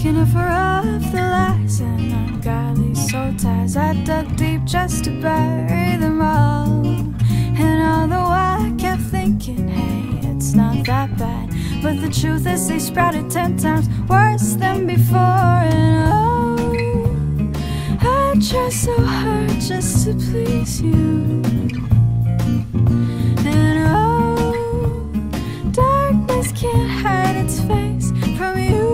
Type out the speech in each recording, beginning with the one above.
breaking up for off the lies and ungodly soul ties. I dug deep just to bury them all, and all the while I kept thinking, hey, it's not that bad. But the truth is they sprouted 10 times worse than before. And oh, I try so hard just to please you. And oh, darkness can't hide its face from you.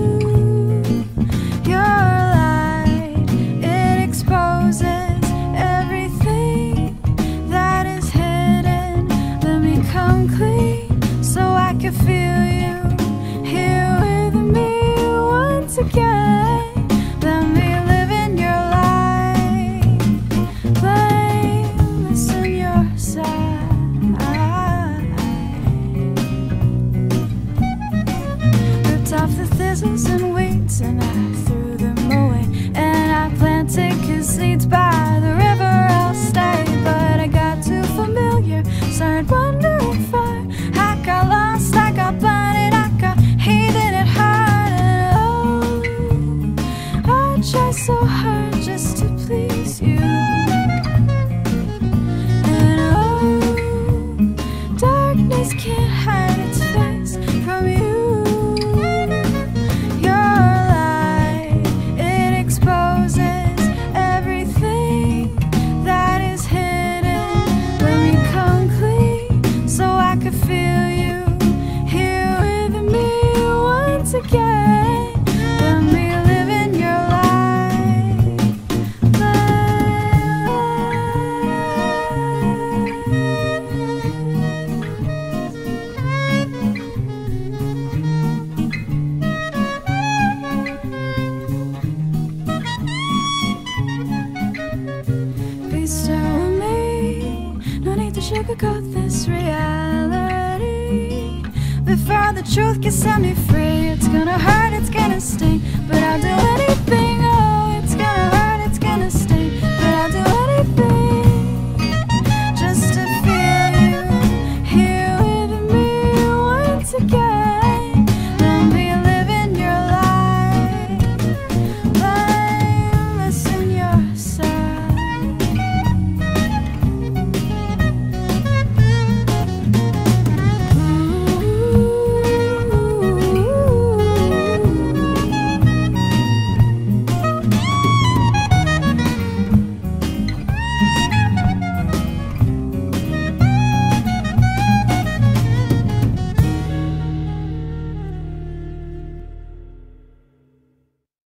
Your light, it exposes everything that is hidden. Let me come clean so I can feel you here with me once again. Let me live in your light, blameless in your sight. Ripped off the thistles and weeds and I threw them away, and I planted good seeds by the river. I'll stay, but I got too familiar, started wondering if I got lost, I got blinded, I got heathen at heart. And oh, I try so hard just to please you. And oh, darkness can't hide its face from you. Your light, it exposes everything that is hidden. Let me come clean so I can feel you here with me once again. Let me live in your light, be still with me. No need to sugarcoat this reality. Before the truth can set me free, it's gonna hurt, it's gonna sting, but I'll do it.